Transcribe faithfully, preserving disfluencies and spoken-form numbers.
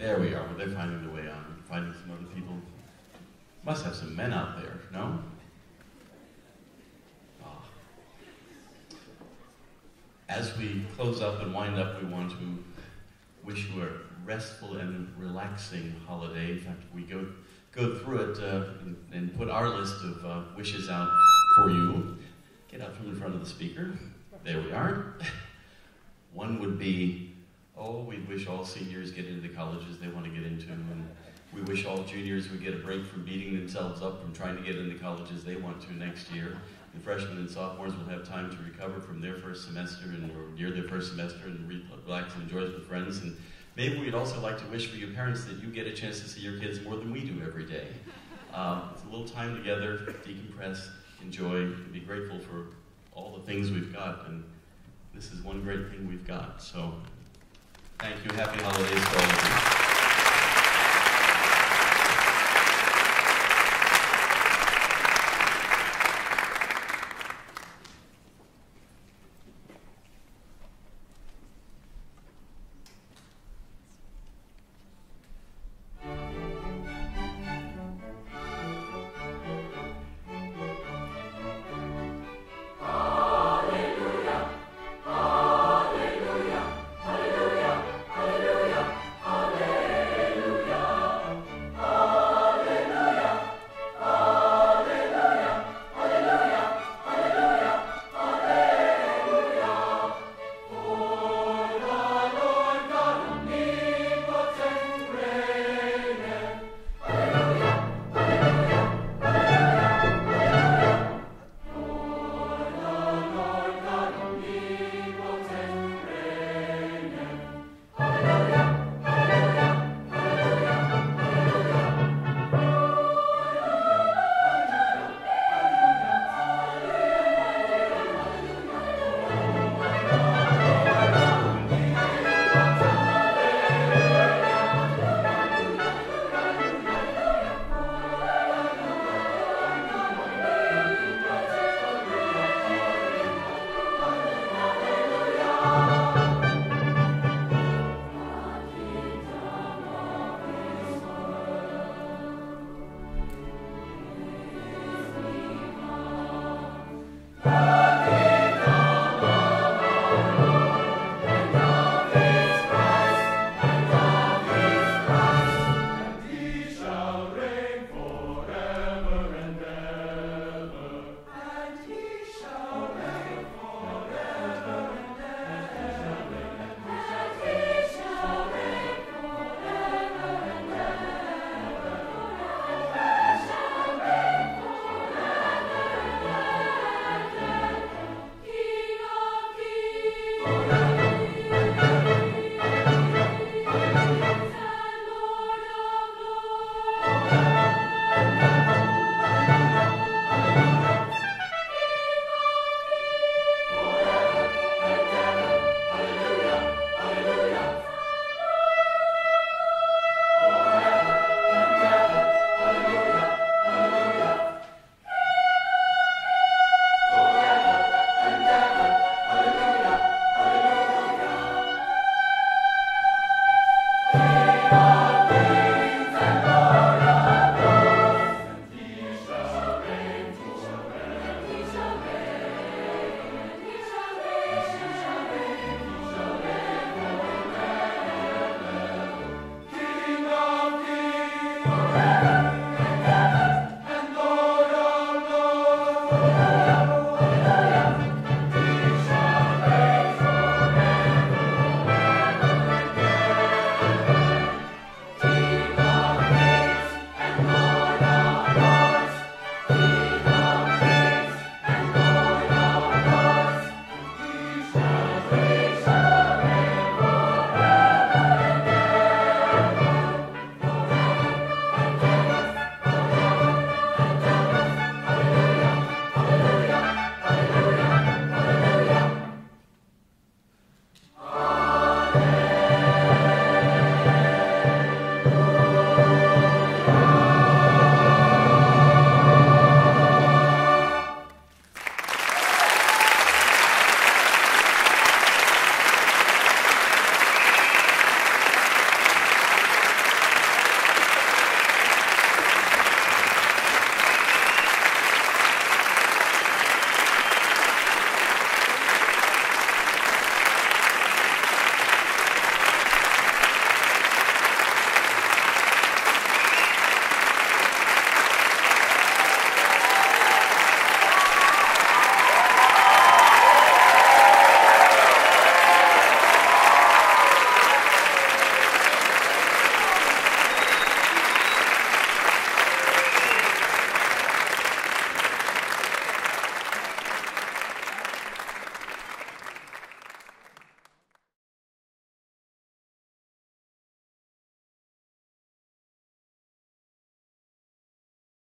There we are. Well, they're finding the way on. Finding some other people. Must have some men out there, no? Oh. As we close up and wind up, we want to wish you a restful and relaxing holiday. In fact, we go go through it uh, and, and put our list of uh, wishes out for you. Get out from in front of the speaker. There we are. One would be, oh, we wish all seniors get into the colleges they want to get into, and we wish all juniors would get a break from beating themselves up from trying to get into colleges they want to next year. The freshmen and sophomores will have time to recover from their first semester and or near their first semester and relax and enjoy it with friends. And maybe we'd also like to wish for you parents that you get a chance to see your kids more than we do every day. Um, it's a little time together, decompress, enjoy, and be grateful for all the things we've got. And this is one great thing we've got. So thank you. Happy holidays to all of you.